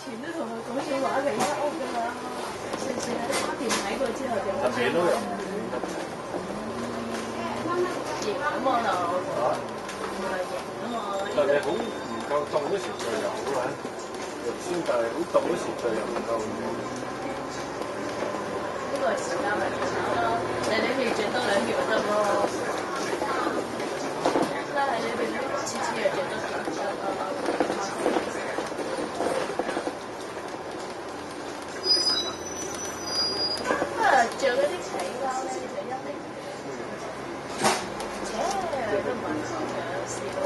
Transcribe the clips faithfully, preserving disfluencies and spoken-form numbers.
全都同佢講笑話嚟啦，屋㗎嘛，上次喺花田睇過之後就自己都有。 型咁我就唔係型啊嘛。 但係好唔夠凍嗰時就有啦，先但係好凍嗰時就又唔夠。 呢個係時間問題咯，你哋可以著多兩條得咯。但係你哋次次又著多條得咯。着嗰啲旗褸咧就一定，切都唔係咁樣試過。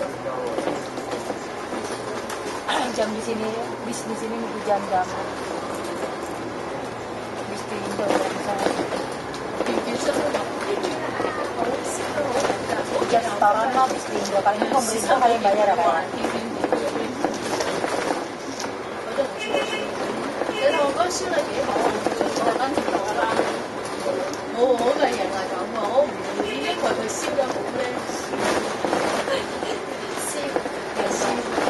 Jam di sini, bis di sini nunggu jam-jam. Bis di Indo misalnya. Jam setoran mah bis di Indo, paling pemerintah kali yang bayar apa ya? 你同我講燒得幾好，我跟住攞啦。我我嘅人係咁喎，我唔會因為佢燒得好咧，燒係燒。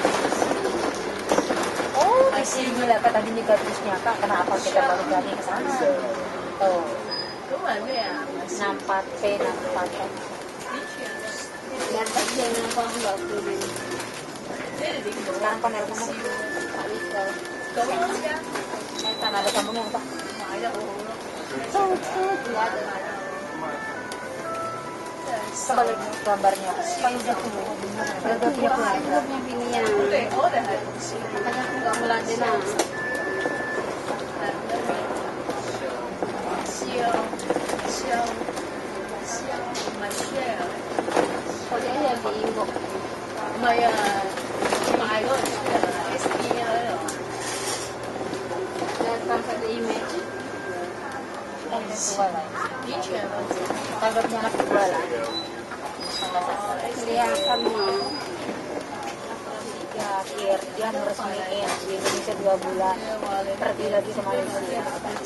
Oh, di sini lah kata bini gadisnya Kak, kenapa kita baru berani ke sana? Tuh. 咁係咩啊？ Nampak P, nampak P. Dan tadi yang nampak nggak turun. 你哋點講？ Nampak nelpon mo. 咁樣先。 Eh, sana ada sambungnya apa? 買得好好咯。 Tuh, tuh, dia ada. Coba lihat gambarnya. Kalau udah tua, kalau udah punya keluarga. Grupnya binian. 我哋我哋係同事。 Makanya aku nggak meladeni nah. 燒燒燒唔係 share， Pokoknya ya di Indo. 唔係啊，賣嗰個 share S D 喺度。 Datang pada image. Dua lah. 完全冇知。 Tanggapnya anak dua lah. Kelihatan mah. Ya, akhir dia meresmiin di Indonesia dua bulan. Pergi lagi ke Malaysia.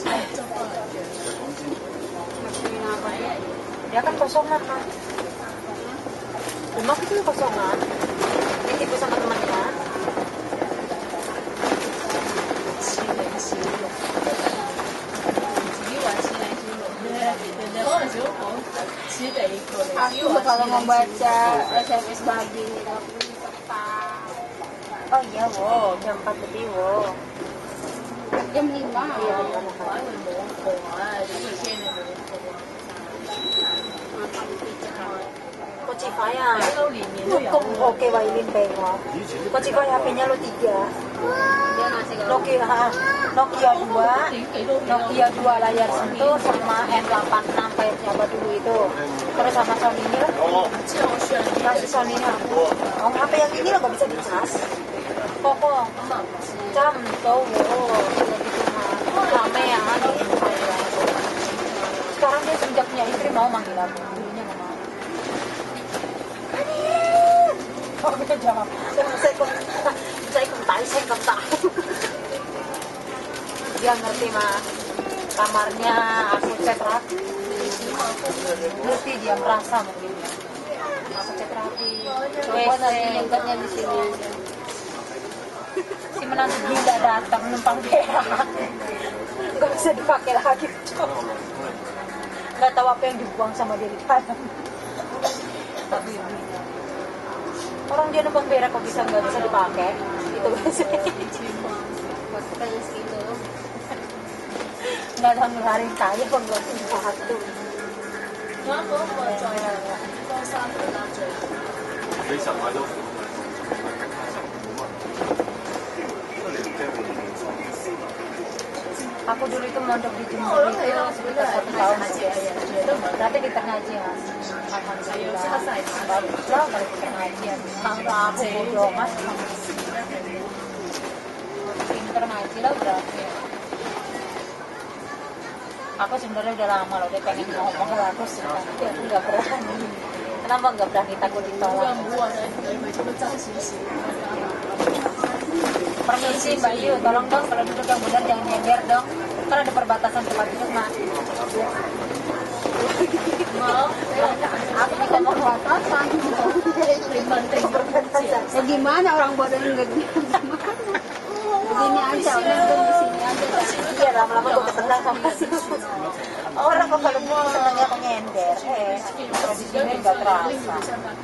Maksudnya apa ya? Dia kan kosongan kan. Rumah itu kosongan. Ditipu sama temannya. 似零似六，自己話似零似六咧，人哋可能少講似地個零似 Aku 話 kalau 似 membaca S M S bagi ini aku cepat. Oh iya, wow, jam empat lebih, wow. Jam lima. 啊，反而冇課啊，點會驚你冇課啊？ Ko Cifaya. 都年年都有。 Kung oke Wailin Bengok. Ko Cifaya H P-nya lo tiga. Dia masih kalau Nokia, ha, Nokia dua, Nokia dua layar sentuh sama N delapan puluh enam layarnya apa dulu itu. Terus sama Sony-nya lah. 即係我上年 Kasih Sony-nya aku. Oh, H P yang ini lo gak bisa dicas. Pokok, 咁啊唔知。 jam tuh, wow, gitu mah. Rame ya, nih. Sekarang dia sejak punya istri mau manggil aku. Dulunya gak mau. Oh, kita jawab. Saya kok, saya kok tahu, saya kok tahu. Dia ngerti mah kamarnya aku cat rapi. Ngerti dia merasa mungkin. Aku cat rapi. W C. nyangkutnya di sini aja. Si menantu tidak datang numpang berak. Gak bisa dipakai lagi. Gak tahu apa yang dibuang sama dia di dalam. Tapi orang dia numpang berak kok bisa nggak bisa dipakai? Itu biasanya. Maksudnya segitu. Nggak tahu ngeluarin saya kok nggak punya satu. 我嗰個再多三倍啦，最你實買到款 Aku dulu itu mondok di Jember itu sekitar satu tahun saja. Berarti kita ngaji mas. Alhamdulillah. Bagus lah kalau kita ngaji. Kalau aku bodoh mas. Pinter ngaji lah berarti. Aku sebenarnya udah lama loh, dia pengen ngomong ke aku sih, tapi aku nggak berani. Kenapa nggak berani, takut ditolak? Permisi Mbak Yu, tolong dong kalau duduk yang benar jangan nyender dong. Kan ada perbatasan tempat duduk mas. Mau, Aku juga mau batasan. penting Ya gimana orang bodoh nggak gimana? sini aja, nonton di sini aja. Iya, lama-lama gue ketendang sama situ. Orang kok kalau mau senangnya pengendar, eh, kalau di sini nggak terasa.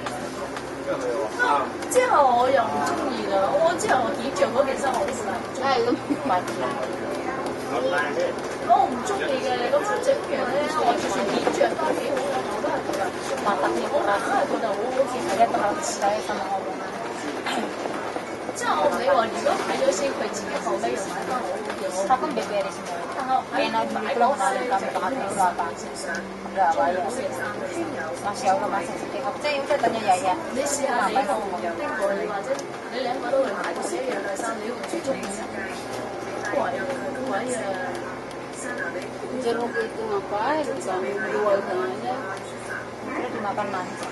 之後我又唔中意啦，我之後我點着嗰件衫我都唔中意。 係咁， 我唔中意嘅，咁整完咧，我就算點着都幾好嘅，我都係覺得麻麻地，我都係覺得好好似係一個似喺心口咁。即係我唔理話，如果買咗先，佢自己後尾又買翻好嘅，我 Aku beberi semua. 但係 Enak dulu belum kemarin kami pakai berapa? Berapa ya? Masya Allah masih setengah. Saya udah tanya ya ya. 你試下你同邊個你或者你兩個都去買過一樣嘅衫，你會最中意衫？貴啊，貴啊！ jeruk itu ngapain? Bukan jual aja. Itu dimakan manja.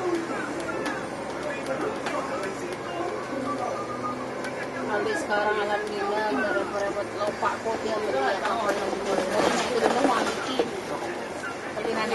Sampai sekarang alhamdulillah udah repot-repot lopak kok dia melihat apa yang dibuat itu dulu mau bikin tapi nanti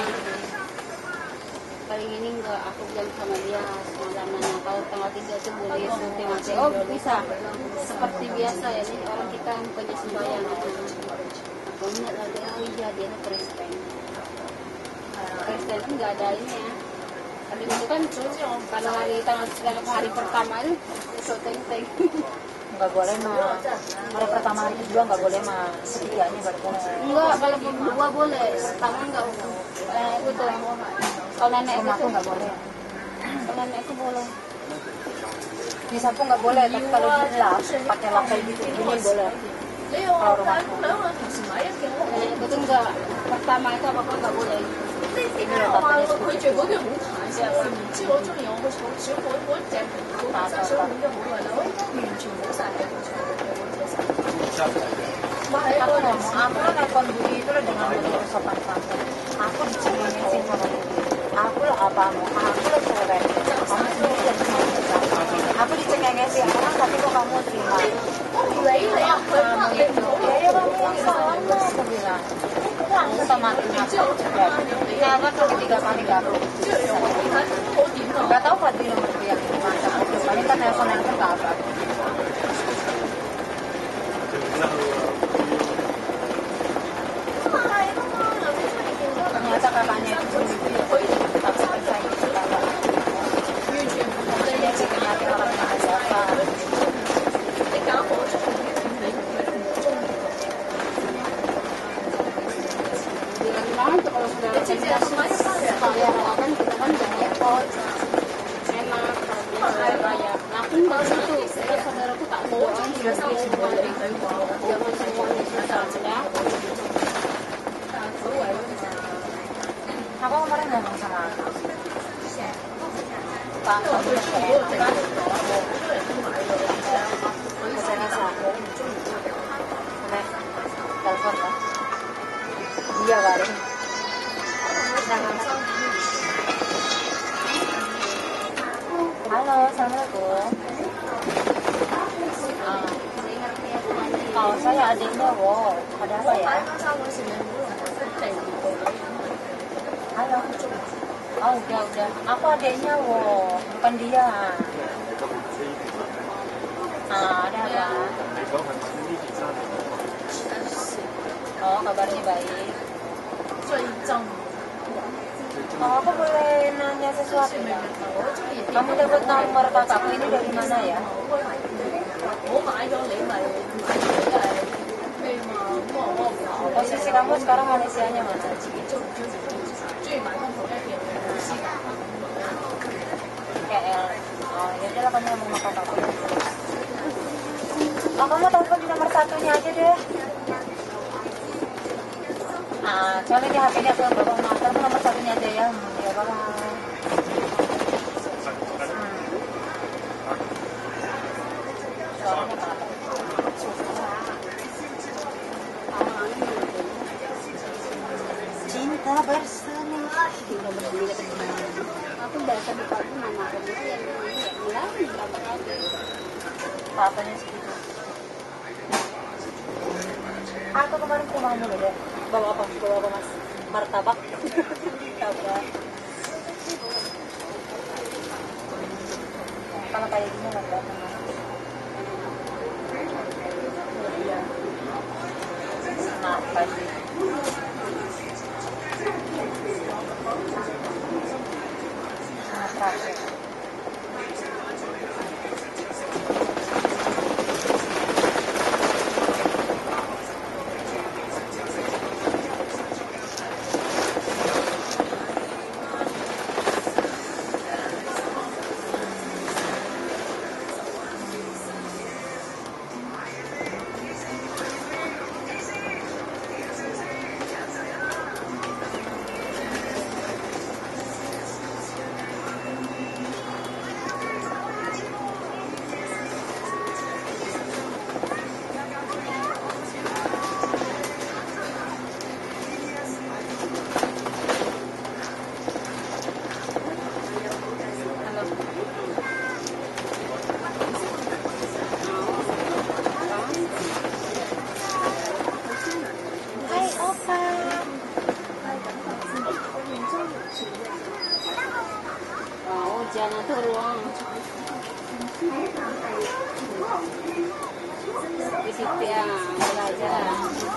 kali ini enggak aku bilang sama dia semalam nanya kalau tanggal tiga itu boleh syuting aja oh bisa seperti biasa ya ini orang kita punya sembahyang aku ingat lagi oh iya dia itu Kristen Kristen enggak ada ini ya tapi itu kan kalau hari tanggal hari pertama itu syuting Nggak boleh mah. Hari pertama hari kedua nggak boleh mah. Ketiganya baru boleh. Enggak, kalau berdua boleh. Pertama enggak. Eh, itu tuh. Kalau nenek Rumah aku nggak boleh. kalau nenek itu boleh. Di sapu nggak boleh, tapi kalau di lap pakai lap kayak gitu gini boleh. 你又話但係兩個同時買一件，我 Nenek itu enggak. Pertama itu apa-apa enggak boleh. 你點解我話我拒絕嗰件好大啫？我唔知我中意我個草小嗰嗰隻好大身水碗咗好耐啦，我而家完全冇晒嘅草嘅嗰隻。 Aku ngomong, aku kan nelfon Budi itu dengan betul sopan santun. Aku dicengengesin sama Budi. Aku lah apamu, aku lah cewek. Kamu sendiri yang cuma bisa. Aku dicengengesin orang, tapi kok kamu terima? 我唔理你啊，佢乜你唔好 Ya ya kamu yang salah, aku bilang. Aku sama aku juga. Ini apa tuh ketiga kali gabung. 之後又話你睇好點啊？ Gak tahu Fadli nomor dia yang dimana. Paling kan nelfon nelfon ke apa? Ternyata kakaknya itu sendiri tak selesai gitu kakak. Dia sih ternyata orang yang ada siapa. 你搞我中意你唔中意佢。 Gimana tuh kalau saudara kita sekalian kan kita kan udah repot. Enak kalau dia saudara raya. Nah, aku nggak gitu. Kita saudaraku tak mau orang sudah tahu semuanya. Jangan semuanya susah ya. Aku kemarin ngomong sama aku. Pak, kamu udah kayak kan? Pesannya aku. Nek, telepon kan? Iya kali. Halo, assalamualaikum. Oh, saya adiknya, wo. Ada apa ya? Halo. Oh, udah, udah. Aku adiknya, wo. Bukan dia. Ah, ada apa? Oh, kabarnya baik. Oh, aku boleh nanya sesuatu ya? Kamu dapat nomor kakakku ini dari mana ya? 我買咗你咪買咗都係咩嘛？咁我我唔考。 Posisi kamu sekarang Malaysianya mana? 自己中中中意買翻同一件老師㗎。 K L. Oh, ya udah lah kamu ngomong sama kakakku. Oh, kamu telepon di nomor satunya aja deh. Ah, soalnya di H P-nya aku bawa motor, nomor satunya aja ya. Ya, bye. Soalnya kenapa? Cinta bersama. Cinta bersama. Aku baca di pagi mama aku bilang yang ini ya bilang berapa kali. Papanya segitu. Aku kemarin ke rumahmu loh deh. Bawa apa? Bawa apa mas? Martabak. Martabak. Kalau kayak gini nggak datang. kasih. Sangat praktek. Jangan turun. Di situ ya belajar.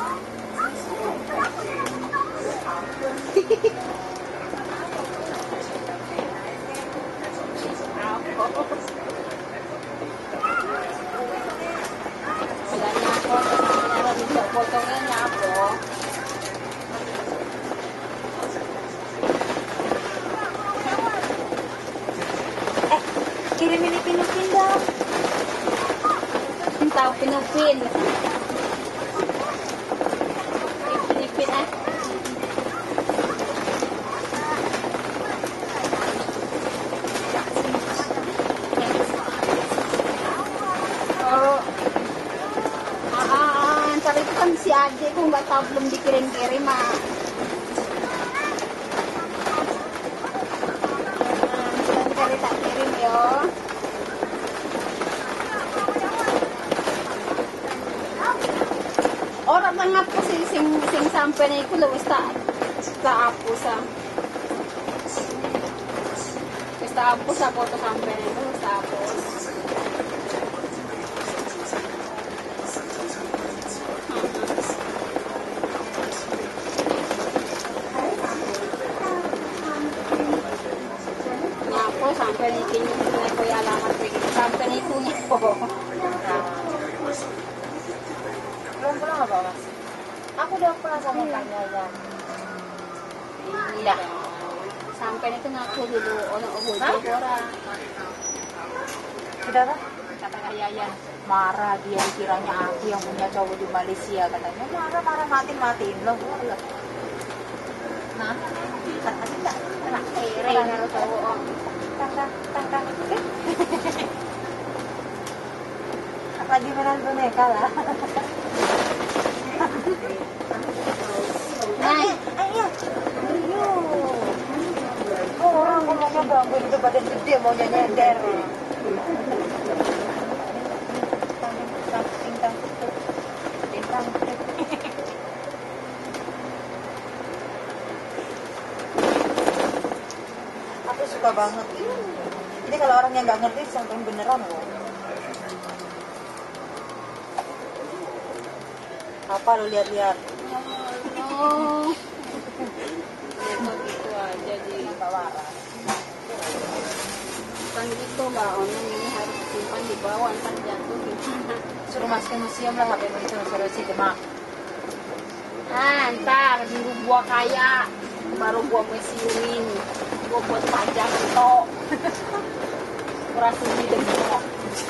Bilangnya foto, bisa fotonya nyapo. Kirim ini pinupin dong. Tahu pinupin. Pinupin eh. Oh. Ah, ah, ntar itu kan si Ade aku nggak tahu belum dikirim-kirim ah. Cari tak kirim yo. Orang tengah po sing sing sing sampai na iku lewis ta ta hapus ah. Wis ta hapus sa foto sampai na iku wis ta hapus. Nyapo sampai na ikin na ko yung alamat ko sampai na iku nyapo. Belum pulang apa mas? Aku udah pulang sama tanya ya. Iya. Sampai itu ngaku dulu ono obojo ora. Sudah kan? Kata Yayan. Marah dia kiranya aku yang punya cowok di Malaysia katanya. Marah-marah matiin-matiin loh. Nah, kata tidak kena Ere karo cowok. tangkap tangkap. Lagi mainan boneka lah. Nah, Ayo. Ayo. Oh, orang ngomongnya ganggu itu badan gede maunya nyender. Bintang, bintang, bintang. Aku suka banget. Ini kalau orang yang nggak ngerti sampai beneran loh. Apa lu lihat-lihat? oh. Itu gitu aja di Nggak waras. kan gitu lah, ono ini harus disimpan di bawah ntar jatuh gimana. Suruh masukin museum lah H P mu itu suruh si Demak. Ah, ntar dulu gua kaya baru gua museumin, gua buat pajak tok. Kurang di demok.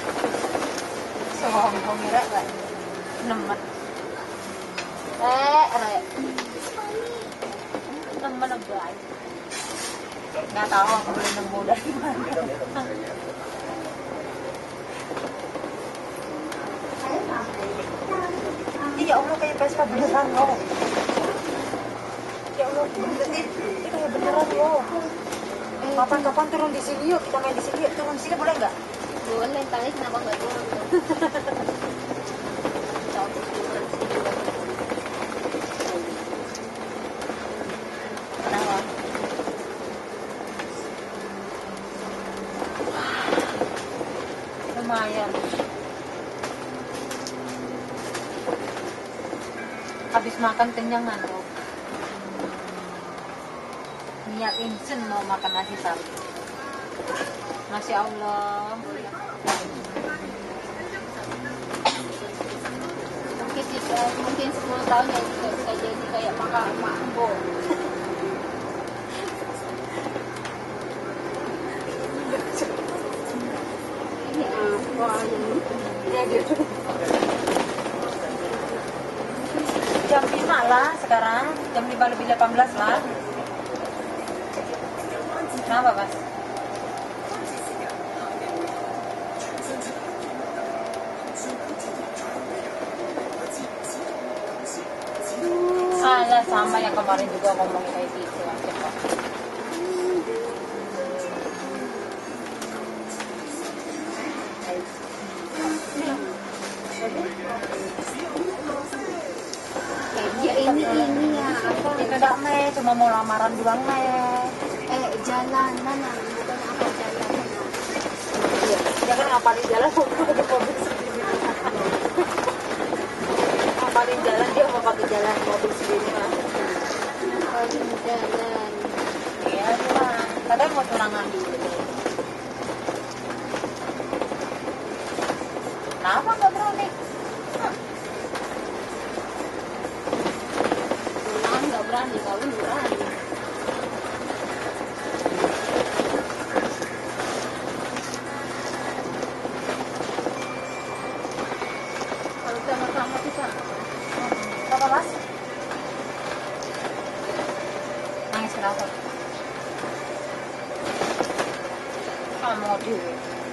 Sombong kira kan. Nemet. Eh, rek. Temen lebay. Nggak tahu aku belum nemu dari mana. Iya Allah kayak Vespa beneran loh. Ya Allah beneran ini kayak beneran loh. Kapan-kapan turun di sini yuk, kita main di sini yuk. Turun di sini boleh nggak? Boleh, tadi kenapa nggak turun? Kenapa? Lumayan. habis makan kenyang ngantuk. Niat instan mau makan nasi sapi. Masya Allah. Mungkin uh, mungkin sepuluh tahun ya juga bisa jadi kayak makan mambo. Ini apa ini? Ya gitu. Jam lima lah sekarang, jam lima lebih delapan belas lah. Kenapa, Mas? Salah sama yang kemarin juga ngomongin kayak gitu. Cepat. Ya ini ini ya apa? Tidak, Me, cuma mau lamaran doang, Me. Eh jalanan ah, bukan apa jalanan. Iya, dia kan ngapalin jalan mau pakai mobil sendiri. Ngapalin jalan dia mau pakai jalan mobil sendiri mah. Paling jalan. Iya, cuma kadang mau tunangan dulu. Kenapa nggak berani? Pulang nggak berani, kawin berani. Kalau sama-sama bisa. Apa, Mas? Nangis kenapa? Kamu dulu.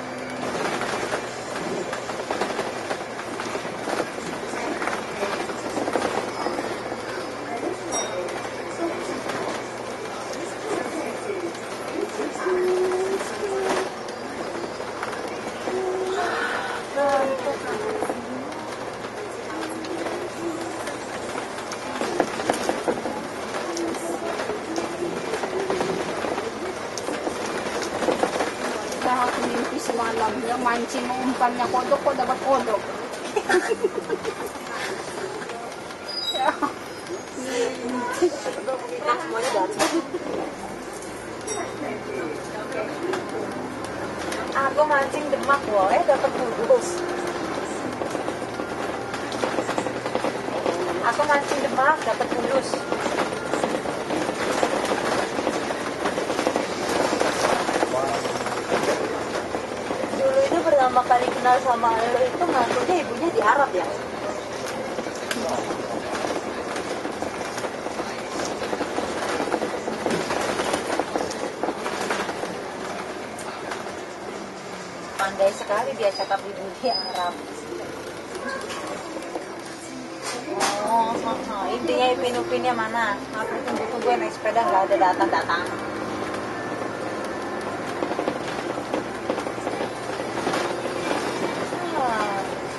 Saya aku mimpi semalam yang mancing umpannya kodok kok dapat kodok. Ya. Nah, semuanya datang. Aku mancing Demak, loh, eh dapat bulus. Aku mancing Demak, dapat bulus. Dulu itu pertama kali kenal sama lo itu ngakunya ibunya di Arab ya. Pandai sekali dia cakap ibu di Arab. Oh, oh, oh. Intinya Ipin Upinnya mana? Aku tunggu-tunggu naik sepeda nggak ada datang-datang. Ah.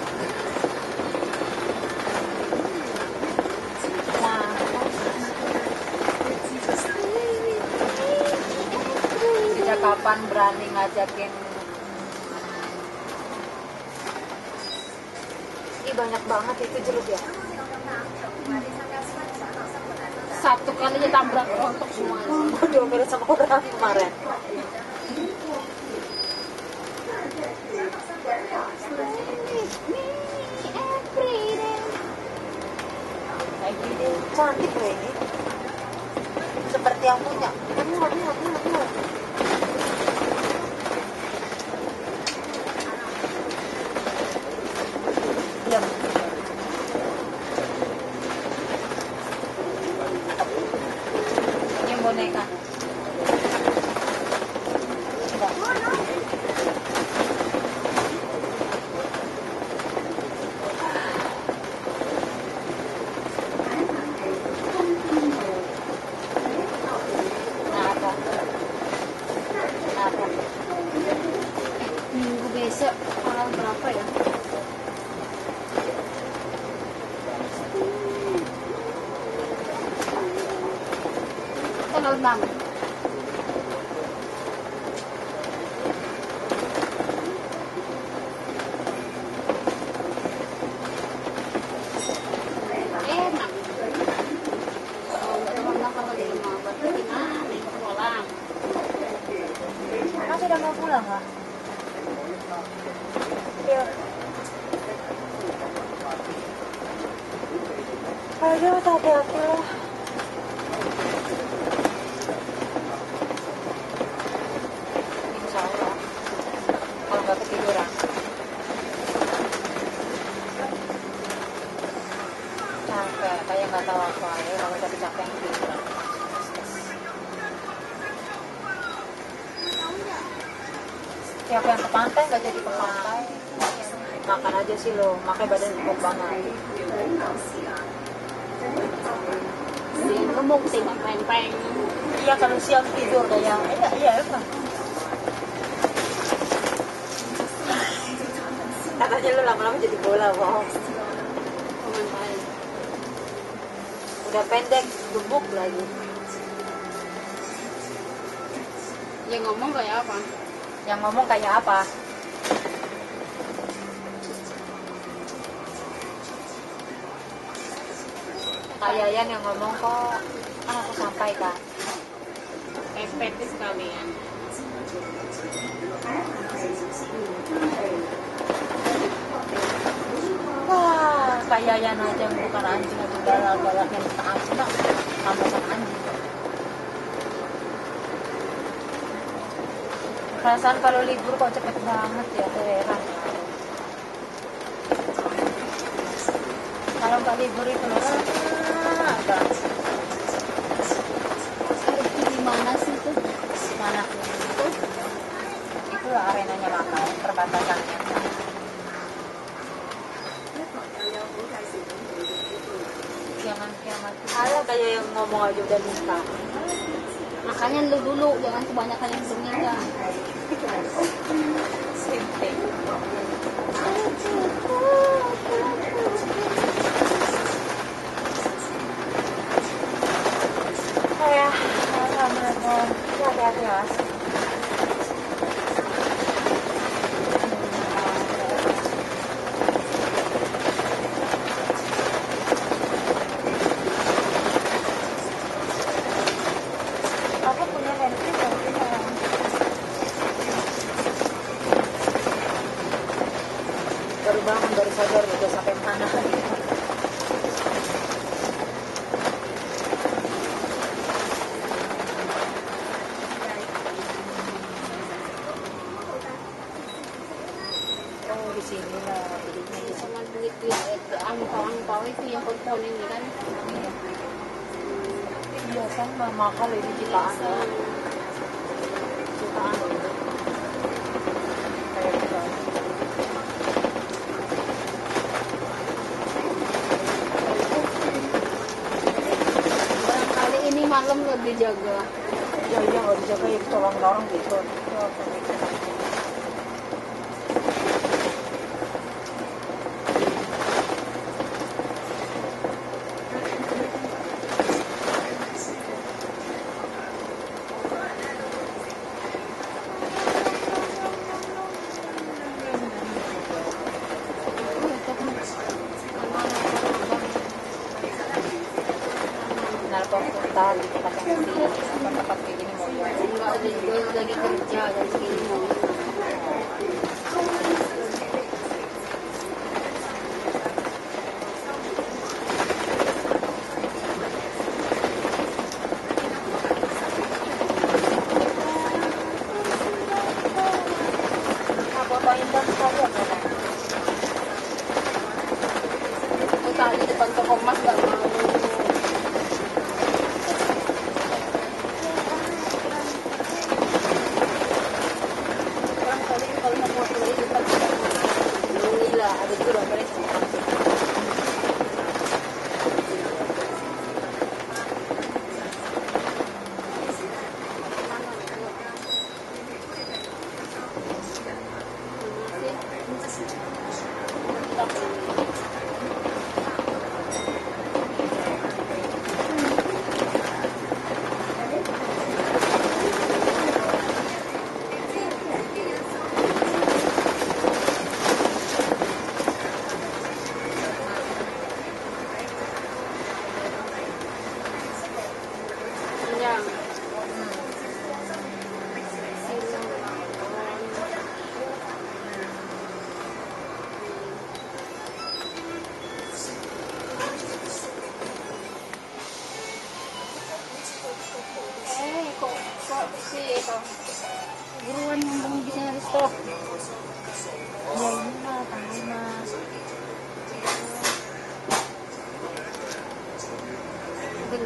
Nah, sejak kapan berani ngajakin? Ih, banyak banget itu jeruk ya. Satu kalinya tabrak rontok semuanya. Mau diomelin sama orang kemarin. Kayak gini, cantik loh ini. Seperti yang punya. Aduh, aduh, aduh, aduh. Diam. Ini boneka. Enggak. Nah, apa? Nah, apa? Minggu besok tanggal berapa ya? Tanggal enam. Enak. Iya. Ayo, hati-hati lah. Insya Allah. Kalau nggak ketiduran. Capek, kayak nggak tahu apa ya. Kalau tadi capek yang ketiduran. Siapa yang ke pantai nggak jadi ke pantai? Makan aja sih lo, makanya badan gemuk banget. Dia gemuk sih peng-peng. Iya kalau siang tidur kayak iya iya apa? Katanya lu lama-lama jadi bola, wow. Pemain. Udah pendek, gemuk lagi. Yang ngomong kayak apa? Yang ngomong kayak apa? Kayak Yan yang ngomong kok, kan aku sampaikan. Pepet sekalian. Wah, kayak Yan aja bukan anjing atau galak-galak yang kita anjing, nah, tambahkan anjing. Perasaan kalau libur kok cepet banget ya, tuh heran. Kalau nggak libur itu loh, ah, agak Itu di mana sih tuh? mana itu? Itu arenanya Macau, perbatasannya. Jangan kiamat. Ada kayak yang ngomong aja udah minta. Makanya lu dulu, jangan kebanyakan yang berminta. Simple. Oh ya, alhamdulillah. Ya, hati-hati ya. Aku punya handphone tapi sayang. Baru bangun, baru sadar udah sampai mana. Oh di sini lah, belinya di sini. Sama duit-duit angpau-angpau itu yang pohon ini kan. Iya kan, mah mahal ini jutaan ya. Jutaan gitu. Kayak gitu. Barangkali ini malam lebih jaga. Ya iya nggak bisa kayak tolong-tolong gitu. Ya, apa gitu. Nelpon kita di tempat yang sini, tempat kayak gini mau ya. Enggak ada juga lagi kerja dan segini mau. Apa apa indah sekali ya kan? Aku tadi depan toko emas nggak mau. Orang tadi kalau mau foto lagi depan toko emas. Gila, ada juga gambarnya sama.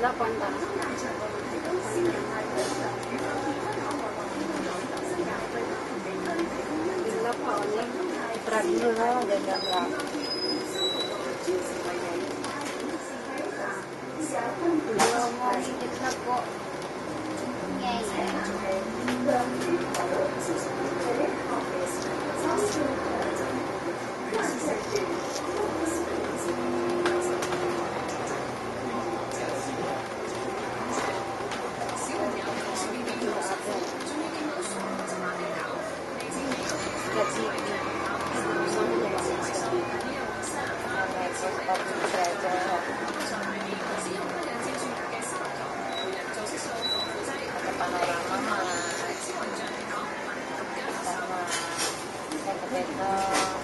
delapan kan. Bila pohonnya Putra dulu lah, dan nggak nggak. Belum mau dikit lah kok. Ngeyel. Gaji ini. Naik ke sepatu derajat. Ada panorama mas. Sama beton.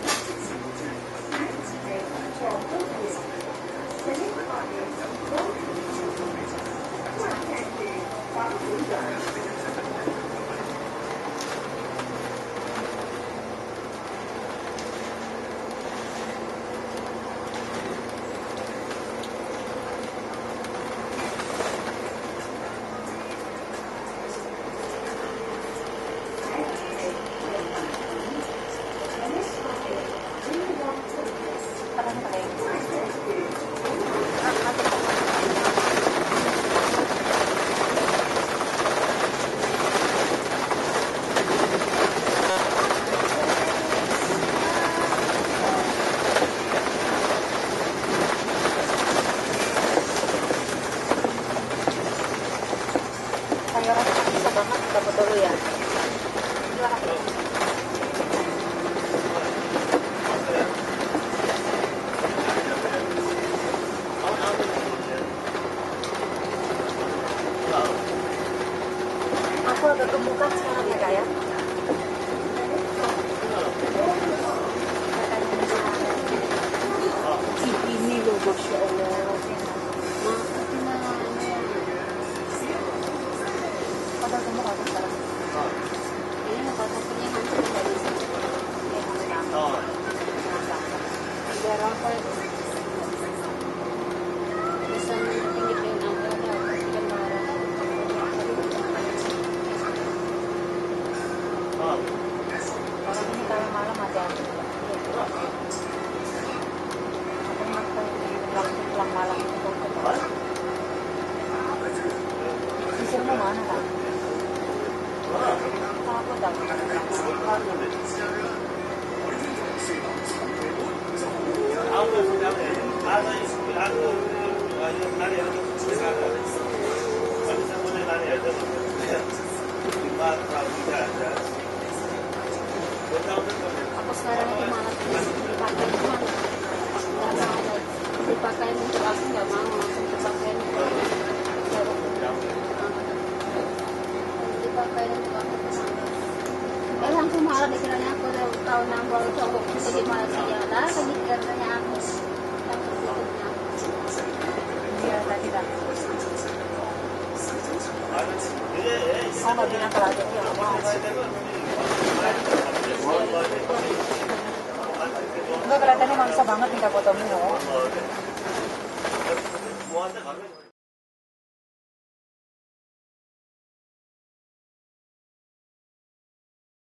Keren keren. Sayuran bisa banget dapat dulu ya. Aku agak gemukan sekarang ya kak ya. Ini loh, masya Allah. Agak gemuk aku sekarang. Ini bakal punya hancur dari sini. Biar apa? Bisa tinggi-tinggi apa ada dan marah. Orang ini kalau malam hati-hati. Aku makan waktu pulang malam itu ke tempat. Isinya mana kak? Aku tahu. Aku sekarang itu malas dipakai cuma nggak mau dipakai untuk aku nggak mau langsung dipakai dipakai untuk aku malas. Eh langsung malah dikiranya aku udah tahu nambah cowok jadi malas aja lah kan dikiranya aku yang berikutnya. Iya tadi kan. Mau nggak bilang kalau ada dia nggak mau. Enggak kelihatannya maksa banget nih kak fotomu.